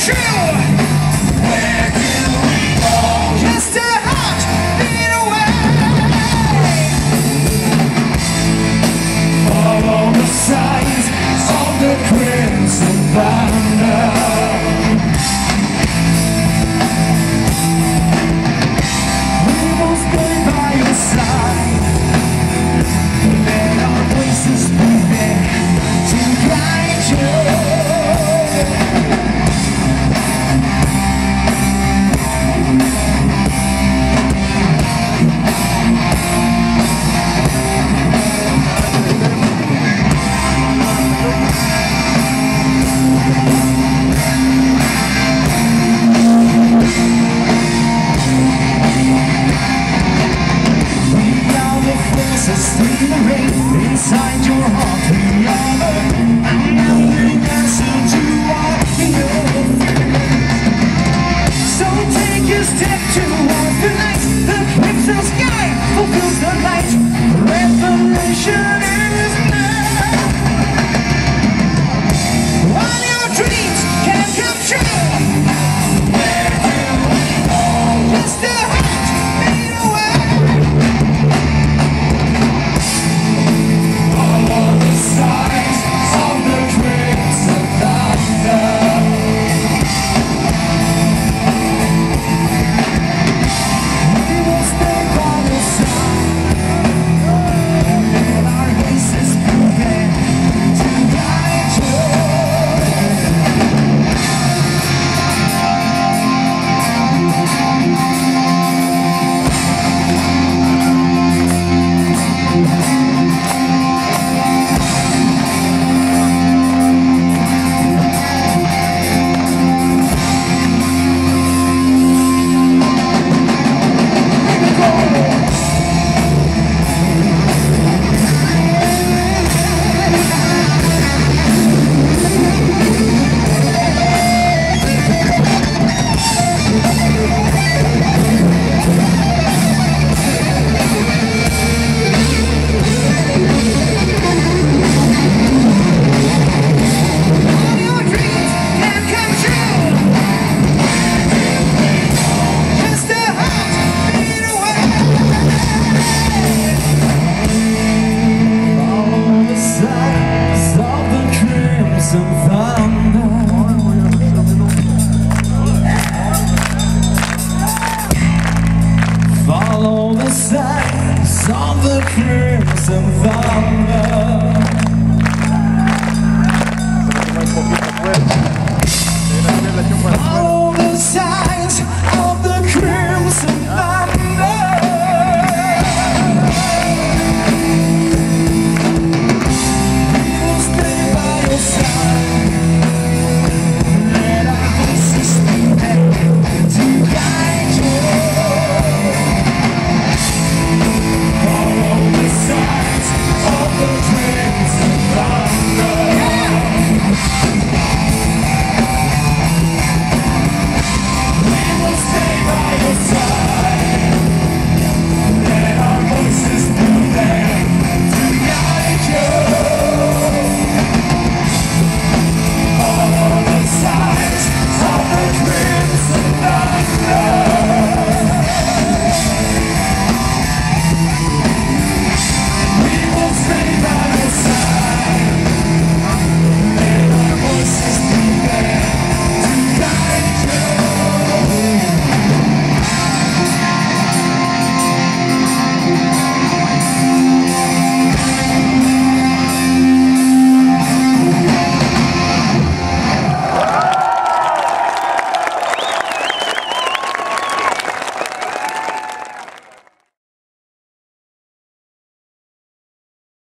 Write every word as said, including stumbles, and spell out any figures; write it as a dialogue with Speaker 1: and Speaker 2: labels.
Speaker 1: true. Where can we go? Just a heartbeat away. Follow the signs of the crimson banner. We will stand by your side. Let our voices be there to guide you. Inside your heart, we are the unknowing answer to our fears. So take a step towards the night. The crimson sky fulfills the light. Revelation is now. All your dreams can come true. Where do we go? Just a heartbeat away. Follow the signs of the crimson thunder.